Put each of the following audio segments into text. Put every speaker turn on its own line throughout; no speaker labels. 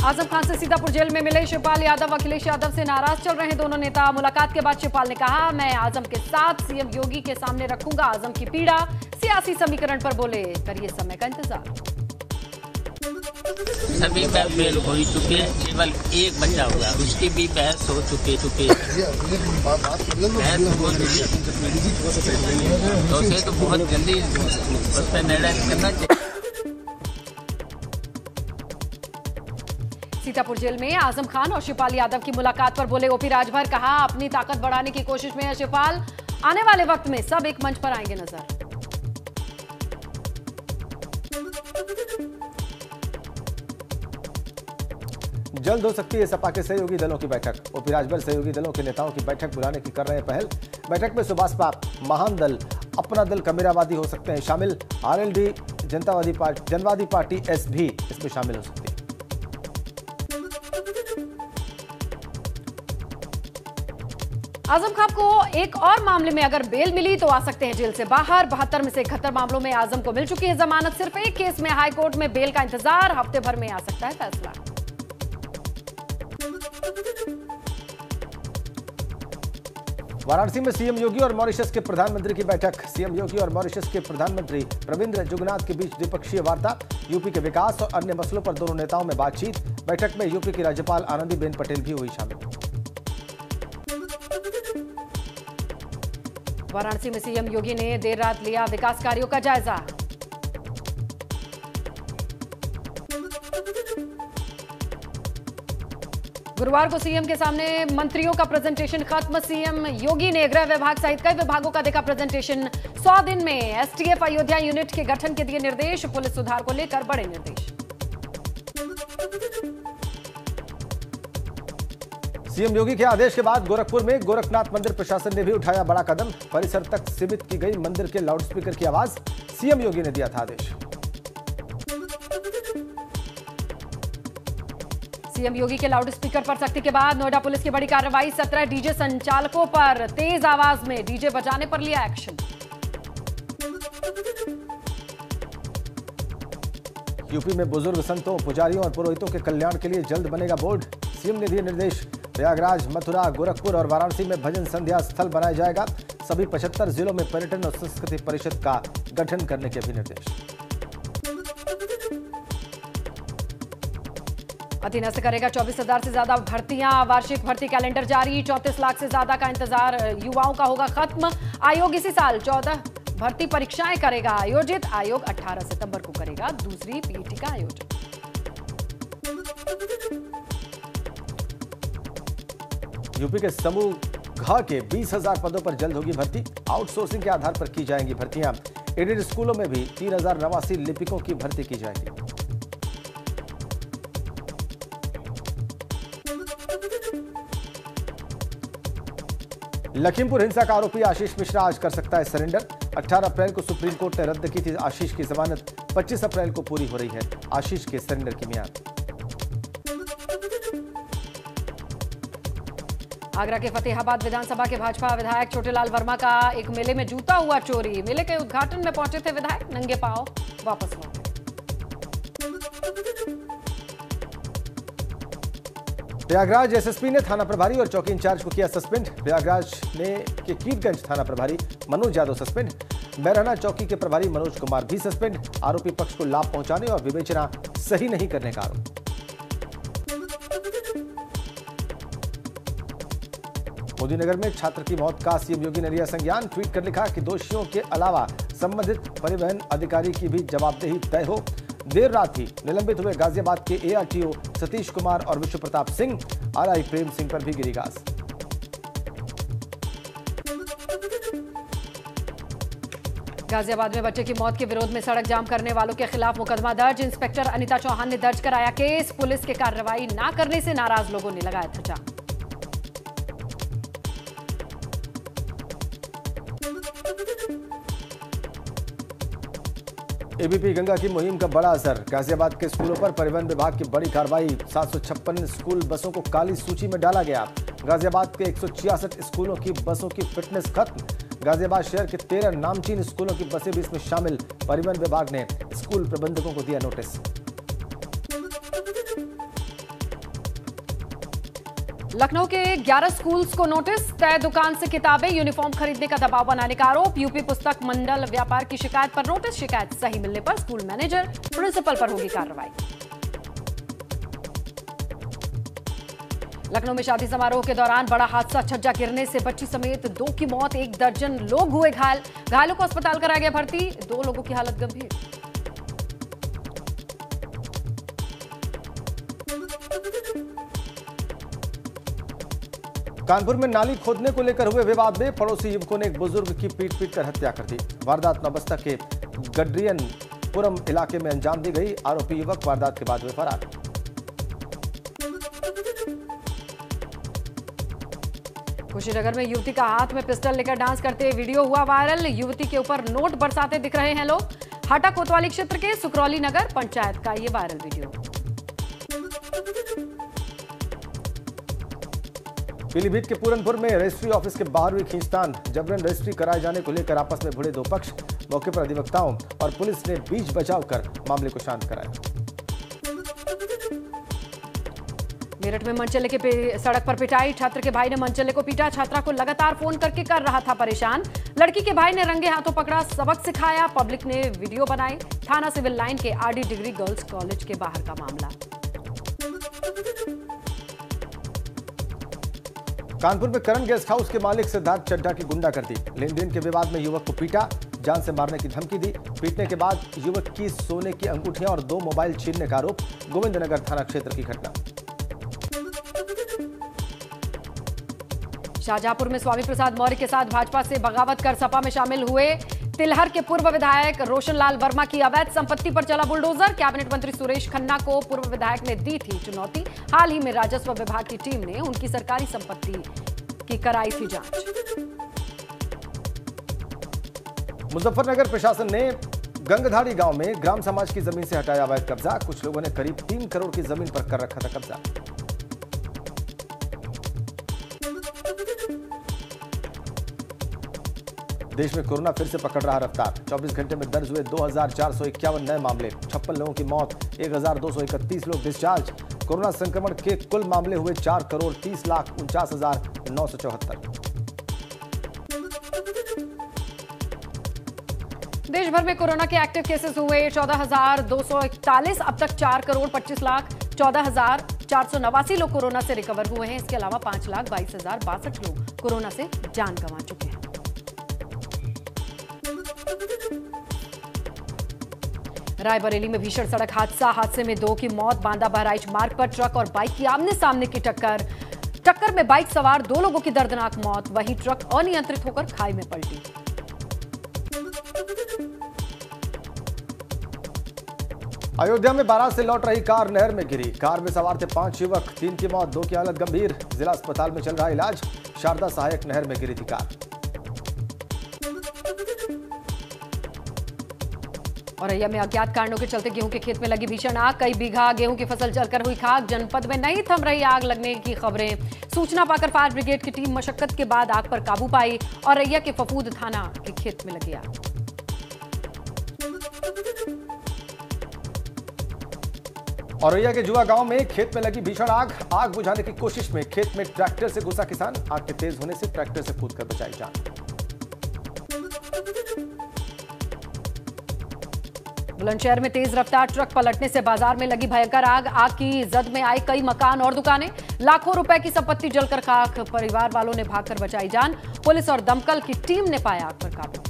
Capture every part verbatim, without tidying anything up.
आजम खान से सीतापुर जेल में मिले शिवपाल यादव। अखिलेश यादव से नाराज चल रहे दोनों नेता। मुलाकात के बाद शिवपाल ने कहा, मैं आजम के साथ सीएम योगी के सामने रखूंगा आजम की पीड़ा। सियासी समीकरण पर बोले, करिए समय का इंतजार।
सभी फेल हो चुके हैं, केवल एक बचा हुआ, उसकी भी बहस हो चुके चुके बहस हो चुकी तो उसे तो बहुत जल्दी उस पर निर्णय करना चाहिए।
सीतापुर जेल में आजम खान और शिवपाल यादव की मुलाकात पर बोले ओपी राजभर। कहा, अपनी ताकत बढ़ाने की कोशिश में है शिवपाल। आने वाले वक्त में सब एक मंच पर आएंगे नजर।
जल्द हो सकती है सपा के सहयोगी दलों की बैठक। ओपी राजभर सहयोगी दलों के नेताओं की बैठक बुलाने की कर रहे हैं पहल। बैठक में सुभाषपा, महान दल, अपना दल, कबीरावादी हो सकते हैं शामिल। RLD, Jantawadi party, Janwadi party S भी इसमें शामिल हो सकती है।
आजम खान को एक और मामले में अगर बेल मिली तो आ सकते हैं जेल से बाहर। बहत्तर में से इकहत्तर मामलों में आजम को मिल चुकी है जमानत। सिर्फ एक केस में हाई कोर्ट में बेल का इंतजार। हफ्ते भर में आ सकता है फैसला।
वाराणसी में सीएम योगी और मॉरिशस के प्रधानमंत्री की बैठक। सीएम योगी और मॉरिशस के प्रधानमंत्री प्रविंद्र जुगनाथ के बीच द्विपक्षीय वार्ता। यूपी के विकास और अन्य मसलों पर दोनों नेताओं में बातचीत। बैठक में यूपी की राज्यपाल आनंदीबेन पटेल भी हुई शामिल।
वाराणसी में सीएम योगी ने देर रात लिया विकास कार्यों का जायजा। गुरुवार को सीएम के सामने मंत्रियों का प्रेजेंटेशन खत्म। सीएम योगी ने गृह विभाग सहित कई विभागों का देखा प्रेजेंटेशन। सौ दिन में एसटीएफ अयोध्या यूनिट के गठन के दिए निर्देश। पुलिस सुधार को लेकर बड़े निर्देश।
सीएम योगी के आदेश के बाद गोरखपुर में गोरखनाथ मंदिर प्रशासन ने भी उठाया बड़ा कदम। परिसर तक सीमित की गई मंदिर के लाउडस्पीकर की आवाज। सीएम योगी ने दिया था आदेश।
सीएम योगी के लाउडस्पीकर पर सख्ती के बाद नोएडा पुलिस की बड़ी कार्रवाई। सत्रह डीजे संचालकों पर तेज आवाज में डीजे बजाने पर लिया एक्शन।
यूपी में बुजुर्ग संतों, पुजारियों और पुरोहितों के कल्याण के लिए जल्द बनेगा बोर्ड। सीएम ने दिए निर्देश। प्रयागराज, मथुरा, गोरखपुर और वाराणसी में भजन संध्या स्थल बनाया जाएगा। सभी पचहत्तर जिलों में पर्यटन और संस्कृति परिषद का गठन करने के भी निर्देश।
अधीनस्थ करेगा चौबीस हजार से ज्यादा भर्तियां। वार्षिक भर्ती कैलेंडर जारी। चौंतीस लाख से ज्यादा का इंतजार युवाओं का होगा खत्म। आयोग इसी साल चौदह भर्ती परीक्षाएं करेगा आयोजित। आयोग अठारह सितंबर को करेगा दूसरी पीईटी का आयोजन।
यूपी के समूह घ के बीस हजार पदों पर जल्द होगी भर्ती। आउटसोर्सिंग के आधार पर की जाएंगी भर्तियां। एडेड स्कूलों में भी तीन हजार नवासी लिपिकों की भर्ती की जाएगी। लखीमपुर हिंसा का आरोपी आशीष मिश्रा आज कर सकता है सरेंडर। अठारह अप्रैल को सुप्रीम कोर्ट ने रद्द की थी आशीष की जमानत। पच्चीस अप्रैल को पूरी हो रही है आशीष के सरेंडर की मियाद।
आगरा के फतेहाबाद विधानसभा के भाजपा विधायक छोटेलाल वर्मा का एक मेले में जूता हुआ चोरी। मेले के उद्घाटन में पहुंचे थे विधायक, नंगे पांव वापस लौटे।
प्रयागराज एसएसपी ने थाना प्रभारी और चौकी इंचार्ज को किया सस्पेंड। प्रयागराज ने के कीटगंज थाना प्रभारी मनोज यादव सस्पेंड। मैराना चौकी के प्रभारी मनोज कुमार भी सस्पेंड। आरोपी पक्ष को लाभ पहुंचाने और विवेचना सही नहीं करने का आरोप। मोदीनगर में छात्र की मौत का सीएम योगी ने लिया संज्ञान। ट्वीट कर लिखा कि दोषियों के अलावा संबंधित परिवहन अधिकारी की भी जवाबदेही तय हो। देर रात ही निलंबित हुए गाजियाबाद के एआरटीओ सतीश कुमार और विश्व प्रताप सिंह। आरआई प्रेम सिंह पर भी गिरी गाज।
गाजियाबाद में बच्चे की मौत के विरोध में सड़क जाम करने वालों के खिलाफ मुकदमा दर्ज। इंस्पेक्टर अनिता चौहान ने दर्ज कराया केस। पुलिस के कार्रवाई न करने से नाराज लोगों ने लगाया था जाम।
एबीपी गंगा की मुहिम का बड़ा असर। गाजियाबाद के स्कूलों पर परिवहन विभाग की बड़ी कार्रवाई। सात सौ छप्पन स्कूल बसों को काली सूची में डाला गया। गाजियाबाद के एक सौ छियासठ स्कूलों की बसों की फिटनेस खत्म। गाजियाबाद शहर के तेरह नामचीन स्कूलों की बसें भी इसमें शामिल। परिवहन विभाग ने स्कूल प्रबंधकों को दिया नोटिस।
लखनऊ के ग्यारह स्कूल्स को नोटिस, तय दुकान से किताबें यूनिफॉर्म खरीदने का दबाव बनाने का आरोप। यूपी पुस्तक मंडल व्यापार की शिकायत पर नोटिस, शिकायत सही मिलने पर स्कूल मैनेजर प्रिंसिपल पर होगी कार्रवाई। लखनऊ में शादी समारोह के दौरान बड़ा हादसा, छज्जा गिरने से बच्ची समेत दो की मौत, एक दर्जन लोग हुए घायल। घायलों को अस्पताल कराया गया भर्ती, दो लोगों की हालत गंभीर।
कानपुर में नाली खोदने को लेकर हुए विवाद में पड़ोसी युवकों ने एक बुजुर्ग की पीट पीट कर हत्या कर दी। वारदात नौबस्ता के गड्रियनपुरम इलाके में अंजाम दी गई। आरोपी युवक वारदात के बाद हुए फरार।
कुशीनगर में युवती का हाथ में पिस्टल लेकर डांस करते वीडियो हुआ वायरल। युवती के ऊपर नोट बरसाते दिख रहे हैं लोग। हाटा कोतवाली क्षेत्र के सुकरौली नगर पंचायत का ये वायरल वीडियो।
पीलीभीत के पूरनपुर में रजिस्ट्री ऑफिस के बाहर हुई खींचतान, जबरन रजिस्ट्री कराए जाने को लेकर आपस में भिड़े दो पक्ष। मौके पर अधिवक्ताओं और पुलिस ने बीच बचाव कर मामले को शांत कराया।
मेरठ में मनचले के सड़क पर पिटाई, छात्र के भाई ने मनचले को पीटा। छात्रा को लगातार फोन करके कर रहा था परेशान। लड़की के भाई ने रंगे हाथों पकड़ा, सबक सिखाया। पब्लिक ने वीडियो बनाई। थाना सिविल लाइन के आरडी डिग्री गर्ल्स कॉलेज के बाहर का मामला।
कानपुर में करण गेस्ट हाउस के मालिक सिद्धार्थ चड्ढा की गुंडागर्दी, लेन देन के विवाद में युवक को पीटा, जान से मारने की धमकी दी। पीटने के बाद युवक की सोने की अंगूठियां और दो मोबाइल छीनने का आरोप। गोविंदनगर थाना क्षेत्र की घटना।
शाहजहांपुर में स्वामी प्रसाद मौर्य के साथ भाजपा से बगावत कर सपा में शामिल हुए तिलहर के पूर्व विधायक रोशनलाल वर्मा की अवैध संपत्ति पर चला बुलडोजर। कैबिनेट मंत्री सुरेश खन्ना को पूर्व विधायक ने दी थी चुनौती। हाल ही में राजस्व विभाग की टीम ने उनकी सरकारी संपत्ति की कराई थी जांच।
मुजफ्फरनगर प्रशासन ने गंगधाड़ी गांव में ग्राम समाज की जमीन से हटाया अवैध कब्जा। कुछ लोगों ने करीब तीन करोड़ की जमीन पर कर रखा था कब्जा। देश में कोरोना फिर से पकड़ रहा रफ्तार। चौबीस घंटे में दर्ज हुए दो हजार चार सौ इक्यावन नए मामले, छप्पन लोगों की मौत, एक हजार दो सौ इकतीस लोग डिस्चार्ज। कोरोना संक्रमण के कुल मामले हुए चार करोड़ तीस लाख उनचास हजार नौ सौ चौहत्तर।
देश भर में कोरोना के एक्टिव केसेस हुए चौदह हजार दो सौ इकतालीस। अब तक चार करोड़ पच्चीस लाख चौदह हजार चार सौ नवासी लोग कोरोना से रिकवर हुए हैं। इसके अलावा पांच लाख बाईस हजार बासठ लोग कोरोना से जान गंवा चुके हैं। रायबरेली में भीषण सड़क हादसा, हादसे में दो की मौत। बांदा बहराइच मार्ग पर ट्रक और बाइक की आमने सामने की टक्कर। टक्कर में बाइक सवार दो लोगों की दर्दनाक मौत। वहीं ट्रक अनियंत्रित होकर खाई में पलटी।
अयोध्या में बारात से लौट रही कार नहर में गिरी। कार में सवार थे पांच युवक, तीन की मौत, दो की हालत गंभीर। जिला अस्पताल में चल रहा इलाज। शारदा सहायक नहर में गिरी थी कार।
औरैया में अज्ञात कारणों के चलते गेहूं के खेत में लगी भीषण आग। कई बीघा गेहूं की फसल जलकर हुई खाक। जनपद में नहीं थम रही आग लगने की खबरें। सूचना पाकर फायर ब्रिगेड की टीम मशक्कत के बाद आग पर काबू पाई। औरैया के फफूद थाना के खेत में लगी आग।
औरैया के जुआ गांव में खेत में लगी भीषण आग। आग बुझाने की कोशिश में खेत में ट्रैक्टर से घुसा किसान। आग के तेज होने से ट्रैक्टर से कूदकर बचाई जान।
बुलंदशहर में तेज रफ्तार ट्रक पलटने से बाजार में लगी भयंकर आग। आग की जद में आई कई मकान और दुकानें। लाखों रुपए की संपत्ति जलकर खाक। परिवार वालों ने भागकर बचाई जान। पुलिस और दमकल की टीम ने पाया आग पर काबू।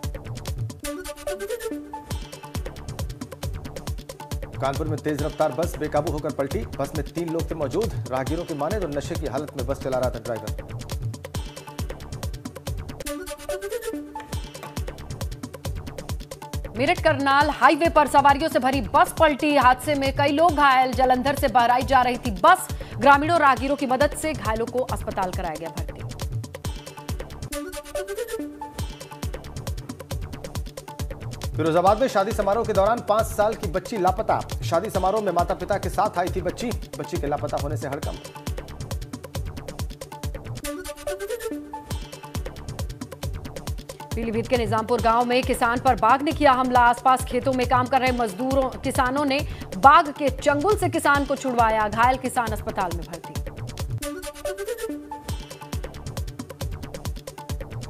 कानपुर में तेज रफ्तार बस बेकाबू होकर पलटी। बस में तीन लोग थे मौजूद। राहगीरों की माने तो नशे की हालत में बस चला रहा था ड्राइवर।
मेरठ करनाल हाईवे पर सवारियों से भरी बस पलटी। हादसे में कई लोग घायल। जलंधर से बहराइच जा रही थी बस। ग्रामीणों राहगीरों की मदद से घायलों को अस्पताल कराया गया भर्ती।
फिरोजाबाद में शादी समारोह के दौरान पांच साल की बच्ची लापता। शादी समारोह में माता पिता के साथ आई थी बच्ची। बच्ची के लापता होने से हड़कंप।
पीलीभीत के निजामपुर गांव में किसान पर बाघ ने किया हमला। आसपास खेतों में काम कर रहे मजदूरों किसानों ने बाघ के चंगुल से किसान को छुड़वाया। घायल किसान अस्पताल में भर्ती।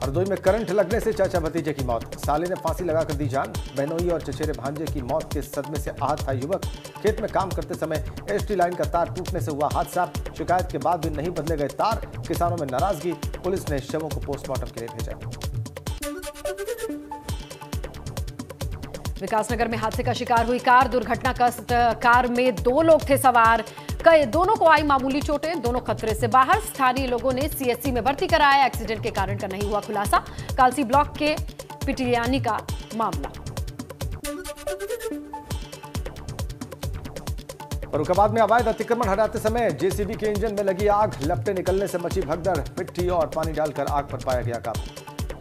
हरदोई में करंट लगने से चाचा भतीजे की मौत, साले ने फांसी लगाकर दी जान। बहनोई और चचेरे भांजे की मौत के सदमे से आहत था युवक। खेत में काम करते समय एसटी लाइन का तार टूटने से हुआ हादसा। शिकायत के बाद भी नहीं बदले गए तार, किसानों में नाराजगी। पुलिस ने शवों को पोस्टमार्टम के लिए भेजा।
विकासनगर में हादसे का शिकार हुई कार, दुर्घटनाग्रस्त कार में दो लोग थे सवार। कई दोनों को आई मामूली चोटें, दोनों खतरे से बाहर। स्थानीय लोगों ने सीएचसी में भर्ती कराया। एक्सीडेंट के कारण का नहीं हुआ खुलासा। कालसी ब्लॉक के पिटियानी का मामला।
फर्रुखाबाद में अवैध अतिक्रमण हटाते समय जेसीबी के इंजन में लगी आग, लपटें निकलने से मची भगदड़। मिट्टी और पानी डालकर आग पर पाया गया काबू।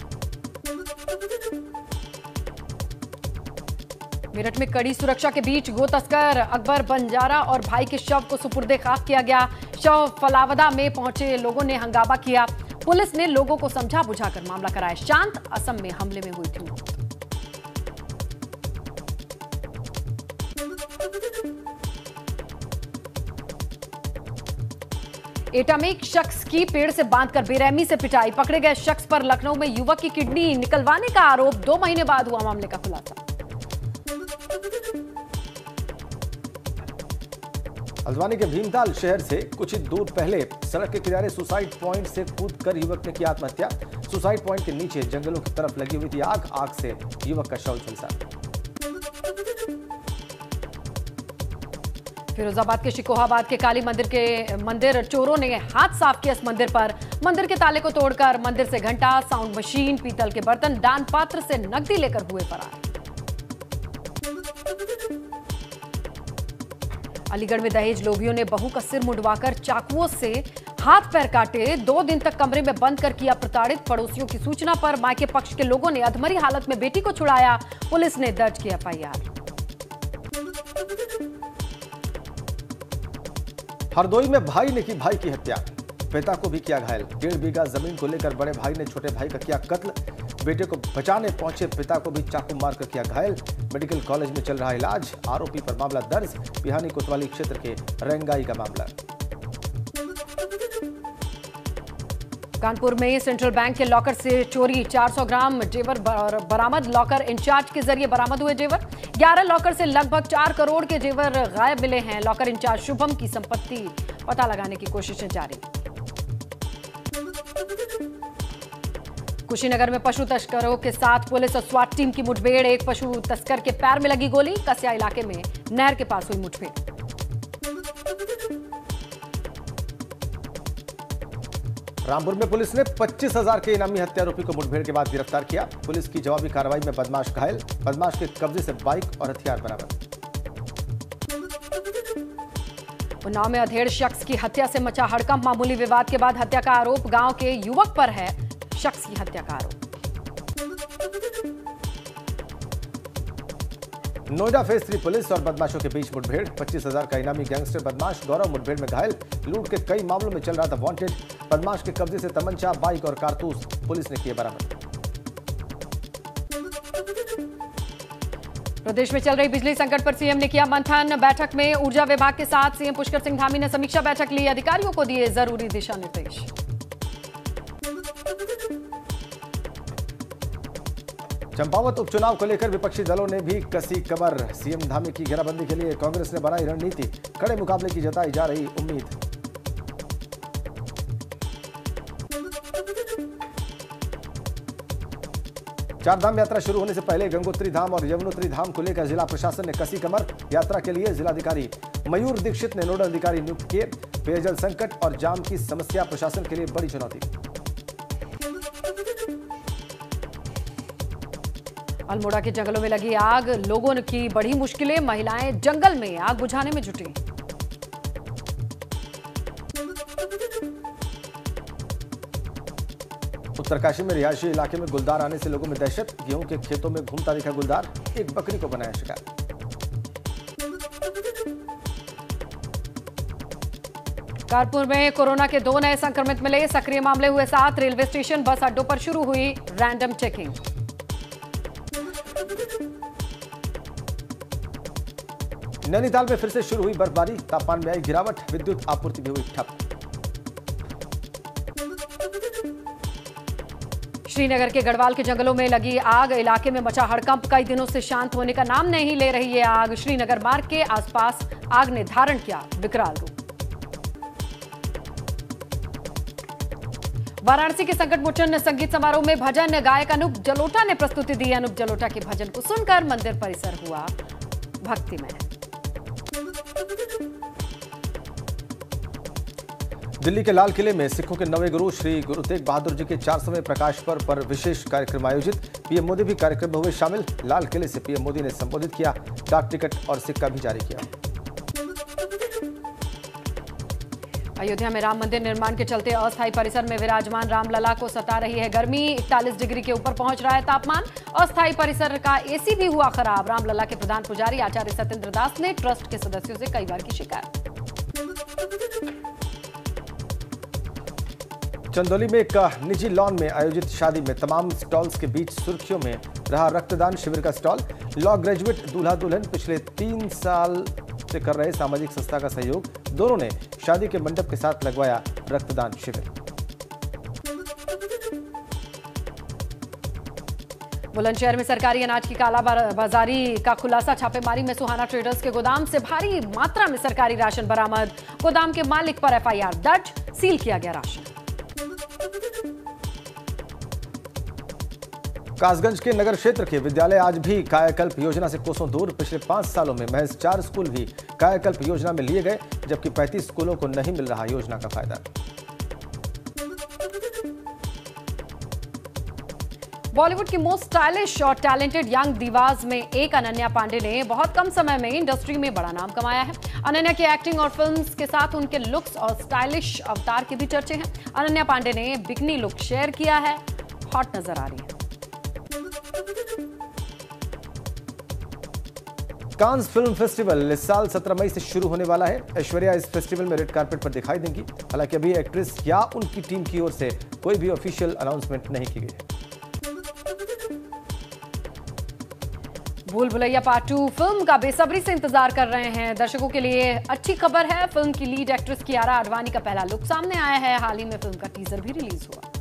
मेरठ में कड़ी सुरक्षा के बीच गो तस्कर अकबर बंजारा और भाई के शव को सुपुर्दे खाक किया गया। शव फलावदा में पहुंचे लोगों ने हंगामा किया। पुलिस ने लोगों को समझा बुझाकर मामला कराया शांत। असम में हमले में हुई थी मौत। एटा में एक शख्स की पेड़ से बांधकर बेरहमी से पिटाई, पकड़े गए शख्स पर लखनऊ में युवक की किडनी निकलवाने का आरोप। दो महीने बाद हुआ मामले का खुलासा।
हल्द्वानी के भीमताल शहर से कुछ ही दूर पहले सड़क के किनारे सुसाइड पॉइंट से कूदकर युवक ने की आत्महत्या। सुसाइड पॉइंट के नीचे जंगलों की तरफ लगी हुई थी आग। आग से युवक का शव झुलसा।
फिरोजाबाद के शिकोहाबाद के काली मंदिर के मंदिर चोरों ने हाथ साफ किया इस मंदिर पर। मंदिर के ताले को तोड़कर मंदिर से घंटा, साउंड मशीन, पीतल के बर्तन, दान पात्र से नकदी लेकर हुए फरार। अलीगढ़ में दहेज लोभियों ने बहू का सिर मुंडवाकर चाकुओं से हाथ पैर काटे। दो दिन तक कमरे में बंद कर किया प्रताड़ित। पड़ोसियों की सूचना पर मायके पक्ष के लोगों ने अधमरी हालत में बेटी को छुड़ाया। पुलिस ने दर्ज किया एफआईआर।
हरदोई में भाई ने की भाई की हत्या, पिता को भी किया घायल। डेढ़ बीघा जमीन को लेकर बड़े भाई ने छोटे भाई का किया कत्ल। बेटे को बचाने पहुंचे पिता को भी चाकू मारकर किया घायल। मेडिकल कॉलेज में चल रहा इलाज। आरोपी पर मामला दर्ज। बिहानी कोतवाली क्षेत्र के रेंगाई का मामला।
कानपुर में सेंट्रल बैंक के लॉकर से चोरी, चार सौ ग्राम जेवर बरामद। लॉकर इंचार्ज के जरिए बरामद हुए जेवर। ग्यारह लॉकर से लगभग चार करोड़ के जेवर गायब मिले हैं। लॉकर इंचार्ज शुभम की संपत्ति पता लगाने की कोशिशें जारी। कुशीनगर में पशु तस्करों के साथ पुलिस और स्वाट टीम की मुठभेड़। एक पशु तस्कर के पैर में लगी गोली। कसिया इलाके में नहर के पास हुई मुठभेड़।
रामपुर में पुलिस ने पच्चीस हजार के इनामी हत्यारोपी को मुठभेड़ के बाद गिरफ्तार किया। पुलिस की जवाबी कार्रवाई में बदमाश घायल। बदमाश के कब्जे से बाइक और हथियार बरामद।
उन्नाव में अधेड़ शख्स की हत्या से मचा हड़कंप। मामूली विवाद के बाद हत्या का आरोप गांव के युवक पर है। शख्स की हत्या का आरोप।
नोएडा फेज थ्री पुलिस और बदमाशों के बीच मुठभेड़। पच्चीस हजार का इनामी गैंगस्टर बदमाश गौरव मुठभेड़ में घायल। लूट के कई मामलों में चल रहा था वांटेड। बदमाश के कब्जे से तमंचा, बाइक और कारतूस पुलिस ने किए बरामद।
प्रदेश में चल रही बिजली संकट पर सीएम ने किया मंथन। बैठक में ऊर्जा विभाग के साथ सीएम पुष्कर सिंह धामी ने समीक्षा बैठक ली। अधिकारियों को दिए जरूरी दिशा निर्देश।
चंपावत उपचुनाव को लेकर विपक्षी दलों ने भी कसी कमर। सीएम धामी की घेराबंदी के लिए कांग्रेस ने बनाई रणनीति। कड़े मुकाबले की जताई जा रही उम्मीद। चारधाम यात्रा शुरू होने से पहले गंगोत्री धाम और यमुनोत्री धाम को लेकर जिला प्रशासन ने कसी कमर। यात्रा के लिए जिलाधिकारी मयूर दीक्षित ने नोडल अधिकारी नियुक्त किए। पेयजल संकट और जाम की समस्या प्रशासन के लिए बड़ी चुनौती।
अल्मोड़ा के जंगलों में लगी आग, लोगों की बड़ी मुश्किलें। महिलाएं जंगल में आग बुझाने में जुटी।
उत्तरकाशी में रिहायशी इलाके में गुलदार आने से लोगों में दहशत। गेहूं के खेतों में घूमता दिखा गुलदार, एक बकरी को बनाया शिकार।
कानपुर में कोरोना के दो नए संक्रमित मिले। सक्रिय मामले हुए सात। रेलवे स्टेशन, बस अड्डों पर शुरू हुई रैंडम चेकिंग।
नैनीताल में फिर से शुरू हुई बर्फबारी। तापमान में आई गिरावट। विद्युत आपूर्ति भी हुई ठप।
श्रीनगर के गढ़वाल के जंगलों में लगी आग, इलाके में मचा हड़कंप। कई दिनों से शांत होने का नाम नहीं ले रही है आग। श्रीनगर मार्ग के आसपास आग ने धारण किया विकराल रूप। वाराणसी के संकट मोचन संगीत समारोह में भजन गायक अनूप जलोटा ने प्रस्तुति दी। अनूप जलोटा के भजन को सुनकर मंदिर परिसर हुआ भक्तिमय।
दिल्ली के लाल किले में सिखों के नवे गुरु श्री गुरु तेग बहादुर जी के चार सौवें प्रकाश पर्व पर विशेष कार्यक्रम आयोजित। पीएम मोदी भी कार्यक्रम में हुए शामिल। लाल किले से पीएम मोदी ने संबोधित किया, डाक टिकट और सिक्का भी जारी किया।
अयोध्या में राम मंदिर निर्माण के चलते अस्थायी परिसर में विराजमान रामलला को सता रही है गर्मी। इकतालीस डिग्री के ऊपर पहुंच रहा है तापमान। अस्थायी परिसर का एसी भी हुआ खराब। रामलला के प्रधान पुजारी आचार्य सत्येंद्र दास ने ट्रस्ट के सदस्यों से कई बार की शिकायत।
चंदौली में एक निजी लॉन में आयोजित शादी में तमाम स्टॉल्स के बीच सुर्खियों में रहा रक्तदान शिविर का स्टॉल। लॉ ग्रेजुएट दूल्हा दुल्हन पिछले तीन साल से कर रहे सामाजिक संस्था का सहयोग। दोनों ने शादी के मंडप के साथ लगवाया रक्तदान शिविर।
बुलंदशहर में सरकारी अनाज की काला बाजारी का खुलासा। छापेमारी में सुहाना ट्रेडर्स के गोदाम से भारी मात्रा में सरकारी राशन बरामद। गोदाम के मालिक पर एफआईआर दर्ज, सील किया गया राशन।
कासगंज के नगर क्षेत्र के विद्यालय आज भी कायाकल्प योजना से कोसों दूर। पिछले पांच सालों में महज चार स्कूल भी कायाकल्प योजना में लिए गए, जबकि पैंतीस स्कूलों को नहीं मिल रहा योजना का फायदा।
बॉलीवुड की मोस्ट स्टाइलिश और टैलेंटेड यंग दीवाज में एक अनन्या पांडे ने बहुत कम समय में इंडस्ट्री में बड़ा नाम कमाया है। अनन्या की एक्टिंग और फिल्म्स के साथ उनके लुक्स और स्टाइलिश अवतार के भी चर्चे हैं। अनन्या पांडे ने बिकनी लुक शेयर किया है, हॉट नजर आ रही है।
कांस फिल्म फेस्टिवल इस साल सत्रह मई से शुरू होने वाला है। ऐश्वर्या इस फेस्टिवल में रेड कार्पेट पर दिखाई देंगी। हालांकि अभी एक्ट्रेस या उनकी टीम की ओर से कोई भी ऑफिशियल अनाउंसमेंट नहीं की गई है।
भूल भुलैया पार्ट टू फिल्म का बेसब्री से इंतजार कर रहे हैं दर्शकों के लिए। अच्छी खबर है, फिल्म की लीड एक्ट्रेस कियारा आडवाणी का पहला लुक सामने आया है। हाल ही में फिल्म का टीजर भी रिलीज हुआ।